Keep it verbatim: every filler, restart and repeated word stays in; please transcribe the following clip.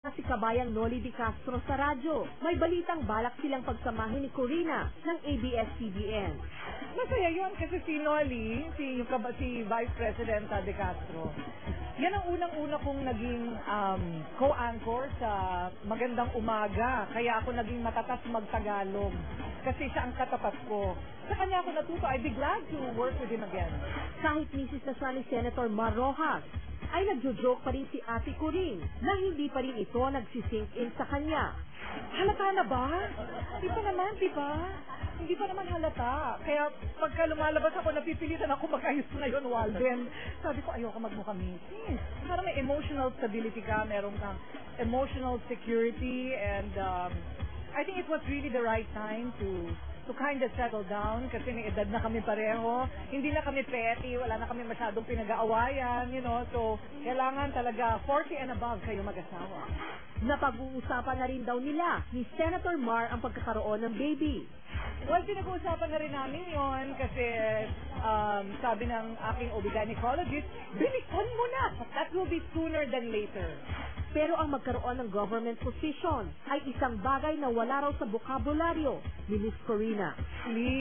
Si kabayang Noli Di Castro sa radyo. May balitang balak silang pagsamahin ni Corina ng A B S C B N. Masaya yun kasi si Noli, si, si Vice President De Castro, yan ang unang-una kong naging um, co-anchor sa Magandang Umaga. Kaya ako naging matatas magtagalog kasi siya ang katapat ko. Sa kanya ako natuto. I'd be glad to work with him again. Kahit misis na siya ni Senator Mar Rojas, ay nagjo-joke pa rin si Ate Corinne na hindi pa rin ito nagsisink in sa kanya. Halata na ba? Di pa naman, di ba? Hindi pa naman halata. Kaya pagka lumalabas ako, napipilitan ako mag-ayos ngayon, Walden. Sabi ko, ayoko magmukha misis. Parang may emotional stability ka, meron kang emotional security, and um, I think it was really the right time to to kind of settle down kasi may edad na kami pareho. Hindi na kami petty, wala na kami masyadong pinag-aawayan, you know. So, kailangan talaga forty and above kayo mag-asawa. Napag-uusapan na rin daw nila ni Senator Mar ang pagkakaroon ng baby. Well, pinag-uusapan na rin namin yon kasi um, sabi ng aking O B G Y N gynecologist, bilisan mo na! That will be sooner than later. Pero ang magkaroon ng government position ay isang bagay na wala raw sa bokabularyo ni Miss Corina. Please.